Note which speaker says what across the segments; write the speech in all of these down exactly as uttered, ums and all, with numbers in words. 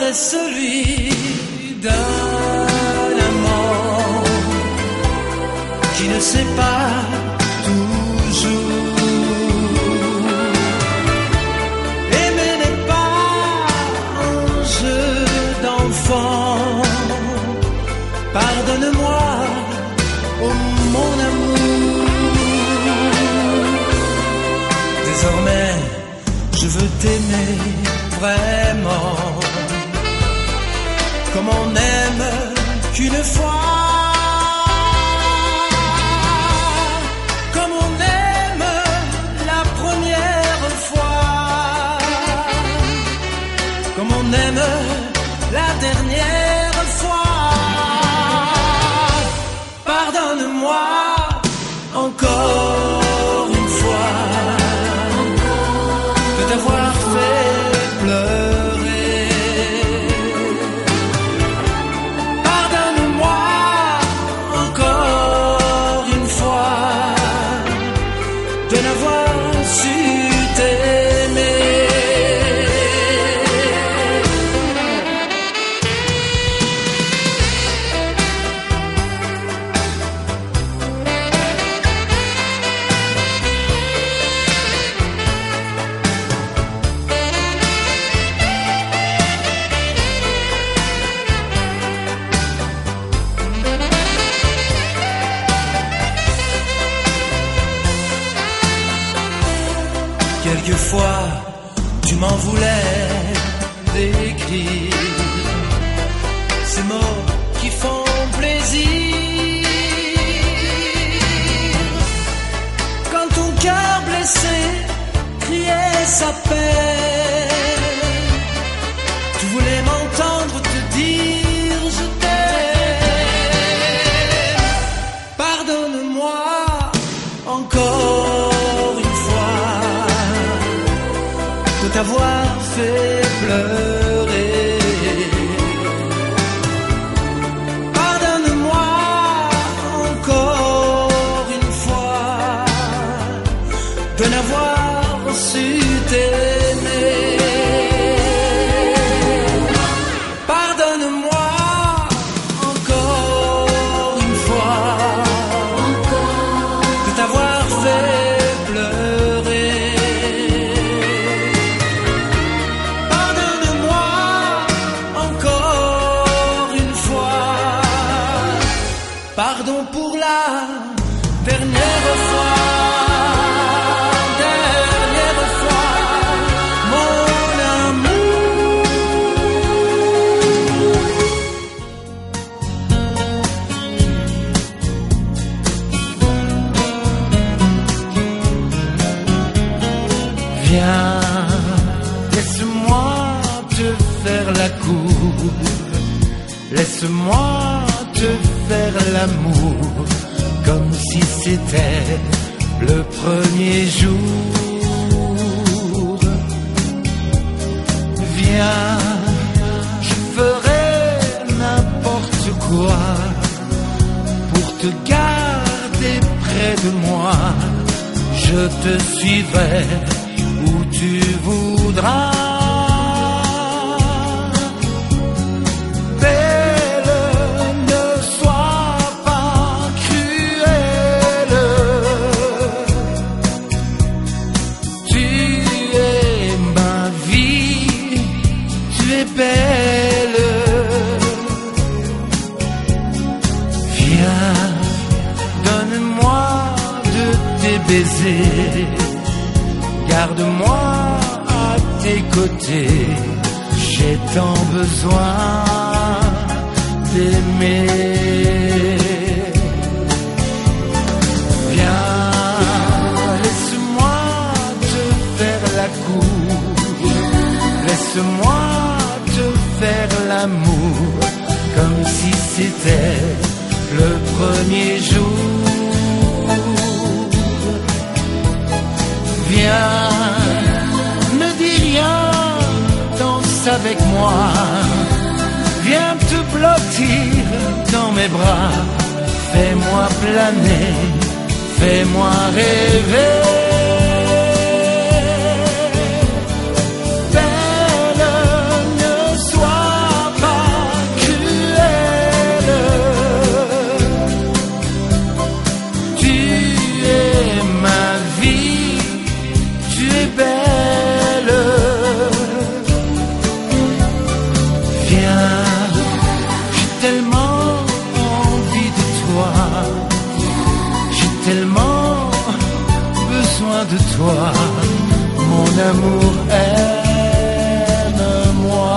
Speaker 1: est celui d'un amant qui ne sait pas toujours aimer n'est pas un jeu d'enfant. Pardonne-moi, oh mon amour. Désormais, je veux t'aimer vraiment, comme on n'aime qu'une fois, comme on aime la première fois, comme on aime la dernière fois. Pardonne-moi encore une fois de t'avoir fait pleurer. Pardonne-moi encore une fois de n'avoir su t'aimer. Quelquefois, tu m'en voulais d'écrire ces mots qui font plaisir. Quand ton cœur blessé criait sa peine, tu voulais m'entendre te dire je t'aime. Pardonne-moi encore une fois de t'avoir fait pleurer. Pardonne-moi encore une fois de n'avoir su t'aimer. Pardonne-moi encore une fois de t'avoir fait pleurer. Pardon pour la dernière fois, dernière fois, mon amour. Viens, laisse-moi te faire la cour, laisse-moi te faire l'amour comme si c'était le premier jour. Viens, je ferai n'importe quoi pour te garder près de moi. Je te suivrai où tu voudras. Belle, viens, donne-moi de tes baisers, garde-moi à tes côtés, j'ai tant besoin d'aimer. Viens, laisse-moi te faire la cour, laisse-moi faire l'amour comme si c'était le premier jour. Viens, ne dis rien, danse avec moi. Viens te blottir dans mes bras. Fais-moi planer, fais-moi rêver. Belle, ne sois tellement envie de toi, j'ai tellement besoin de toi, mon amour, aime-moi.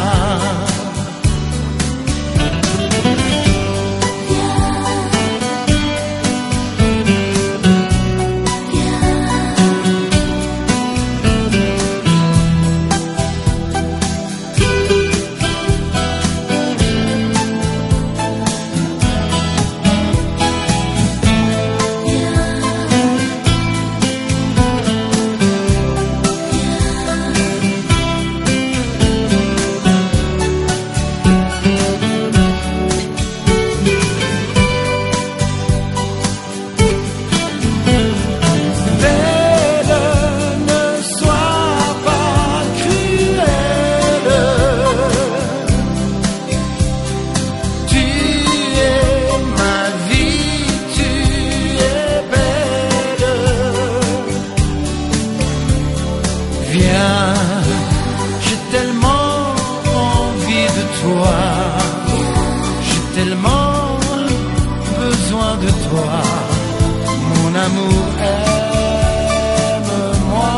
Speaker 1: J'ai tellement envie de toi, j'ai tellement besoin de toi, mon amour, aime-moi.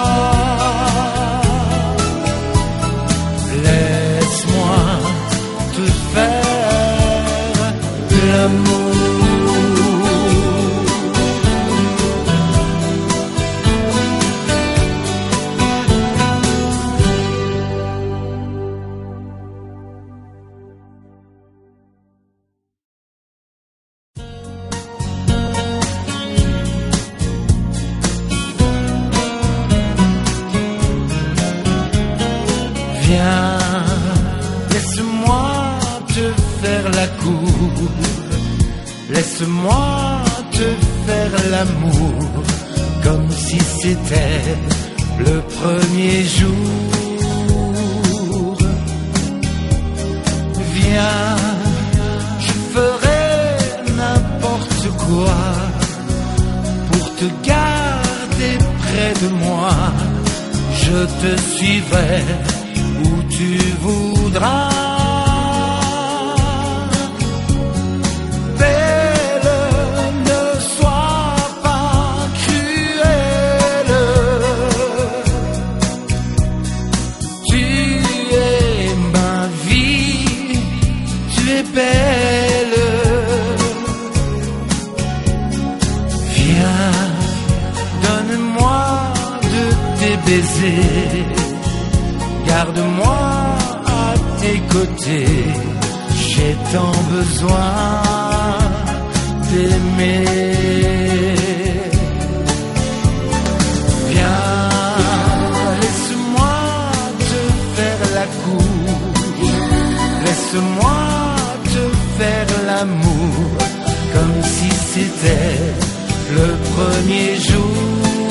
Speaker 1: Laisse-moi te faire l'amour. Viens, laisse-moi te faire la cour, laisse-moi te faire l'amour, comme si c'était le premier jour. Viens, je ferai n'importe quoi pour te garder près de moi, je te suivrai où tu voudras. Belle, ne sois pas cruelle, tu es ma vie, tu es belle. Viens, donne-moi de tes baisers, garde-moi à tes côtés, j'ai tant besoin d'aimer. Viens, laisse-moi te faire la cour, laisse-moi te faire l'amour, comme si c'était le premier jour.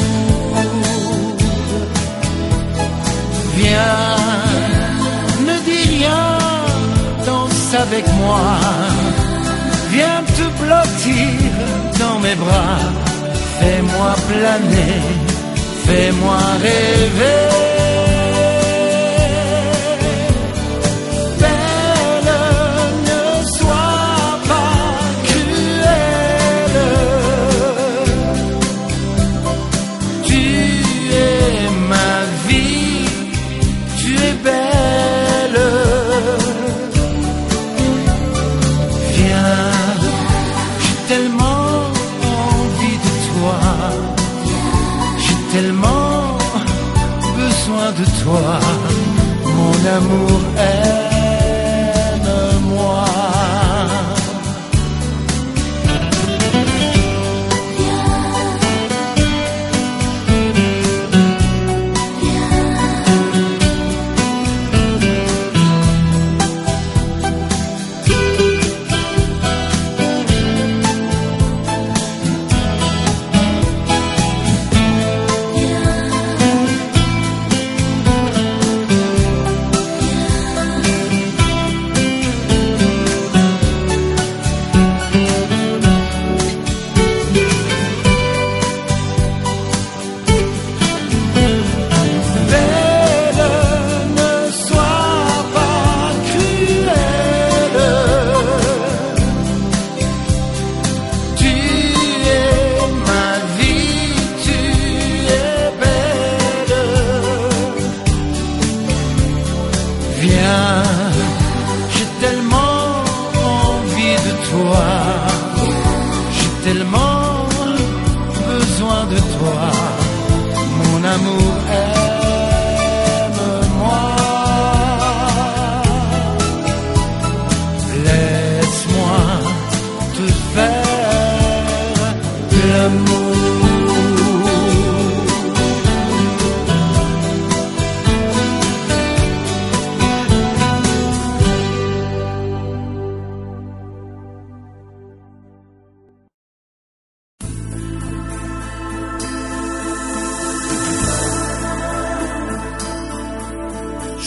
Speaker 1: Viens, ne dis rien, danse avec moi. Viens te blottir dans mes bras. Fais-moi planer, fais-moi rêver. Belle, ne sois pas cruelle, tu es ma vie, tu es belle. Viens, j'ai tellement envie de toi, j'ai tellement besoin de toi, mon amour, aime-moi.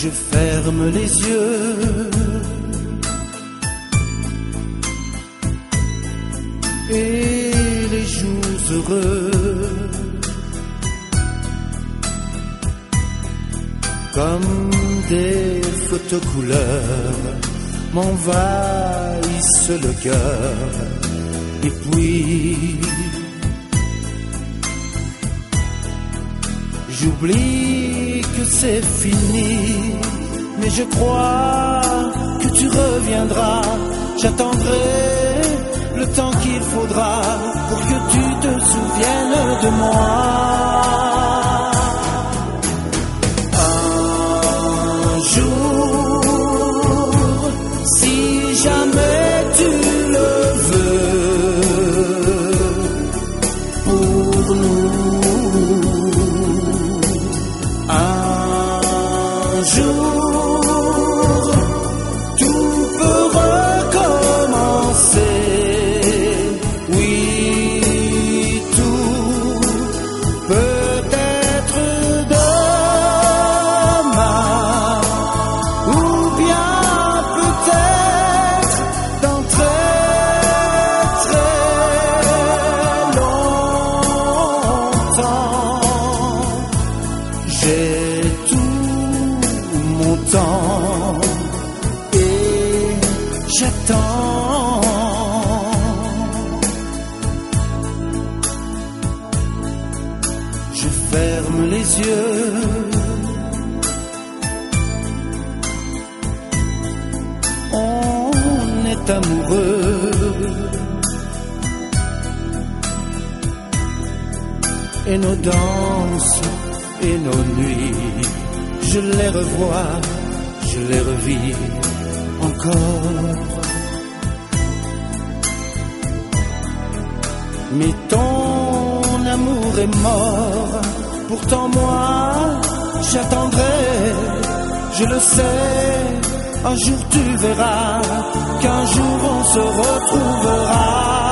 Speaker 1: Je ferme les yeux et les jours heureux, comme des photocouleurs, m'envahissent le cœur. Et puis j'oublie que c'est fini, mais je crois que tu reviendras. J'attendrai le temps qu'il faudra pour que tu te souviennes de moi. Un jour, si jamais tu le veux, pour nous, un jour, tout peut recommencer. Oui, tout peut être demain, ou bien peut-être dans très très longtemps. J'ai tout mon temps et j'attends. Je ferme les yeux on est amoureux et nos danses et nos nuits, je les revois, je les revis encore. Mais ton amour est mort, pourtant moi j'attendrai, je le sais, un jour tu verras qu'un jour on se retrouvera.